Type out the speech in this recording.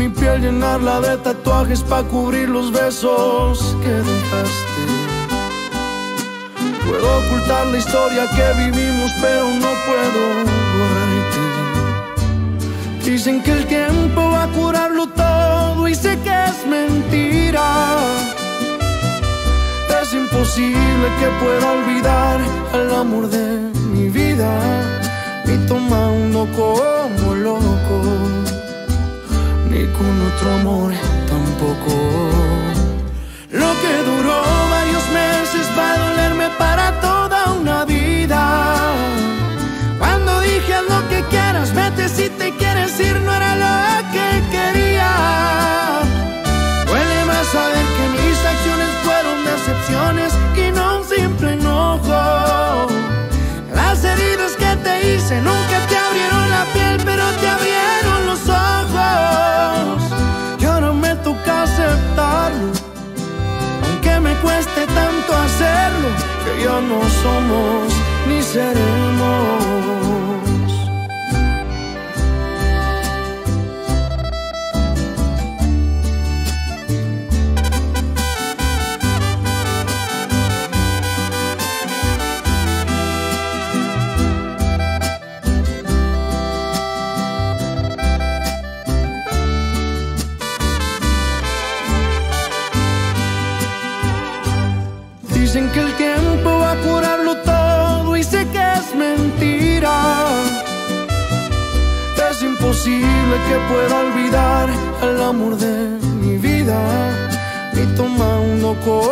mi piel llenarla de tatuajes pa' cubrir los besos que dejaste. Puedo ocultar la historia que vivimos, pero no puedo borrarte. Dicen que el tiempo va a curarlo todo y sé que es mentira. Es imposible que pueda olvidar al amor de mi vida, ni tomando como loco, ni con otro amor tampoco. Lo que duró varios meses va a dolerme para toda una vida. Cuando dije haz lo que quieras, vete si te quieres ir, no era lo que quería. Duele más saber que mis acciones fueron decepciones y no un simple enojo. Las heridas que te hice nunca te abrieron la piel, pero te abrieron los ojos. Y ahora me toca aceptarlo, aunque me cueste tanto hacerlo, que ya no somos ni seremos. Dicen que el tiempo va a curarlo todo y sé que es mentira. Es imposible que pueda olvidar al amor de mi vida, ni tomando